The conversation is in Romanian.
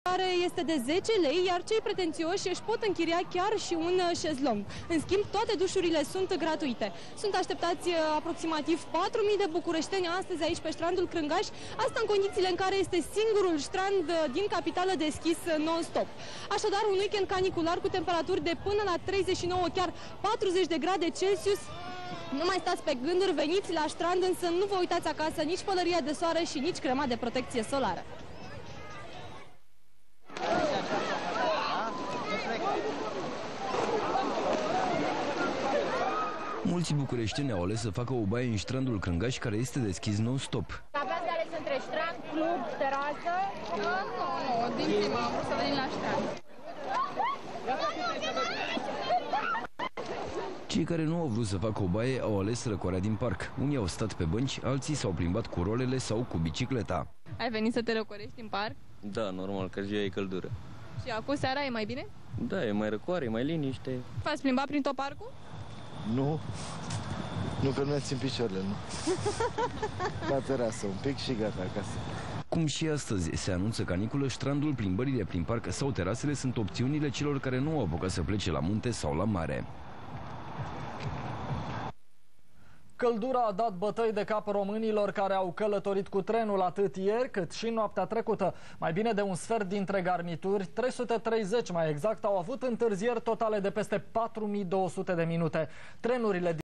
care este de 10 lei, iar cei pretențioși își pot închiria chiar și un șezlong. În schimb, toate dușurile sunt gratuite. Sunt așteptați aproximativ 4.000 de bucureșteni astăzi aici pe strandul Crângaș, asta în condițiile în care este singurul strand din capitală deschis non-stop. Așadar, un weekend canicular cu temperaturi de până la 39, chiar 40 de grade Celsius. Nu mai stați pe gânduri, veniți la strand, însă nu vă uitați acasă nici pălăria de soare și nici crema de protecție solară. Mulți bucureșteni au ales să facă o baie în strandul Crângaș, care este deschis non-stop. Aveați de ales între strand, club, terasă? Nu, din prima am vrut să venim la strand. Cei care nu au vrut să facă o baie au ales răcoarea din parc. Unii au stat pe bănci, alții s-au plimbat cu rolele sau cu bicicleta. Ai venit să te răcorești în parc? Da, normal, că ziua e căldură. Și acum seara e mai bine? Da, e mai răcoare, e mai liniște. V-ați plimbat prin tot parcul? Nu. Nu, că nu țin picioarele, nu. La terasă, un pic și gata, acasă. Cum și astăzi se anunță caniculă, strandul, plimbările prin parc sau terasele sunt opțiunile celor care nu au apucat să plece la munte sau la mare. Căldura a dat bătăi de cap românilor care au călătorit cu trenul atât ieri cât și noaptea trecută. Mai bine de un sfert dintre garnituri, 330 mai exact, au avut întârzieri totale de peste 4200 de minute. Trenurile